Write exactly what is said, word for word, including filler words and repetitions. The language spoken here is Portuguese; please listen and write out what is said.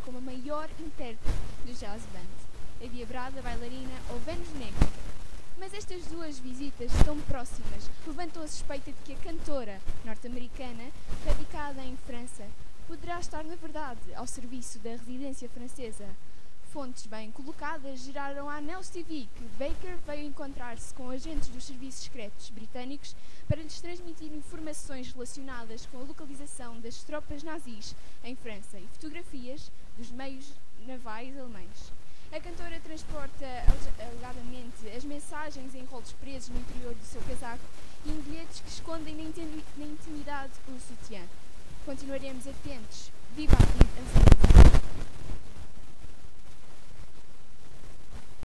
como a maior intérprete de jazz band, Eddie Brada, bailarina ou Vênus Negra. Mas estas duas visitas tão próximas levantam a suspeita de que a cantora norte-americana, radicada em França, poderá estar, na verdade, ao serviço da residência francesa. Fontes bem colocadas geraram à Nels T V que Baker veio encontrar-se com agentes dos serviços secretos britânicos para lhes transmitir informações relacionadas com a localização das tropas nazis em França e fotografias dos meios navais alemães. A cantora transporta alegadamente as mensagens em rolos presos no interior do seu casaco e em bilhetes que escondem na intimidade do sutiã. Continuaremos atentos. Viva a